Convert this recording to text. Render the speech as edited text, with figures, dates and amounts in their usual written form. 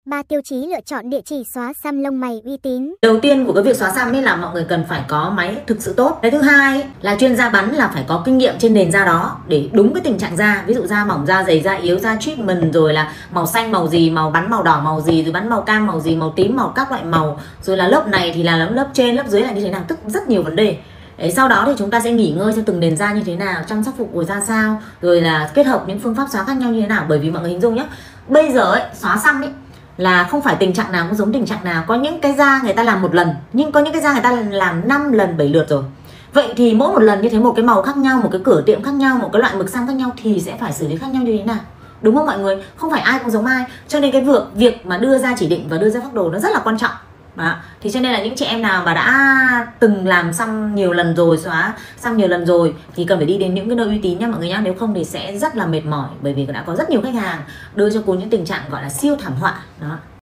3 tiêu chí lựa chọn địa chỉ xóa xăm lông mày uy tín. Đầu tiên của cái việc xóa xăm ấy là mọi người cần phải có máy thực sự tốt. Cái thứ hai ấy, là chuyên gia bắn là phải có kinh nghiệm trên nền da đó để đúng cái tình trạng da. Ví dụ da mỏng, da dày, da yếu, da treatment, rồi là màu xanh màu gì, màu bắn màu đỏ màu gì, rồi bắn màu cam màu gì, màu tím màu, các loại màu, rồi là lớp này thì là lớp trên, lớp dưới là như thế nào, tức rất nhiều vấn đề. Đấy, sau đó thì chúng ta sẽ nghỉ ngơi theo từng nền da như thế nào, chăm sóc phục hồi ra sao, rồi là kết hợp những phương pháp xóa khác nhau như thế nào. Bởi vì mọi người hình dung nhé, bây giờ ấy, xóa xăm ấy là không phải tình trạng nào cũng giống tình trạng nào. Có những cái da người ta làm một lần, nhưng có những cái da người ta làm 5 lần 7 lượt rồi. Vậy thì mỗi một lần như thế, một cái màu khác nhau, một cái cửa tiệm khác nhau, một cái loại mực xăm khác nhau thì sẽ phải xử lý khác nhau như thế nào, đúng không mọi người? Không phải ai cũng giống ai, cho nên cái việc mà đưa ra chỉ định và đưa ra phác đồ nó rất là quan trọng. Đó. Thì cho nên là những chị em nào mà đã từng làm xăm nhiều lần rồi, xóa xăm nhiều lần rồi thì cần phải đi đến những cái nơi uy tín nha mọi người nhá. Nếu không thì sẽ rất là mệt mỏi, bởi vì đã có rất nhiều khách hàng đưa cho cô những tình trạng gọi là siêu thảm họa đó.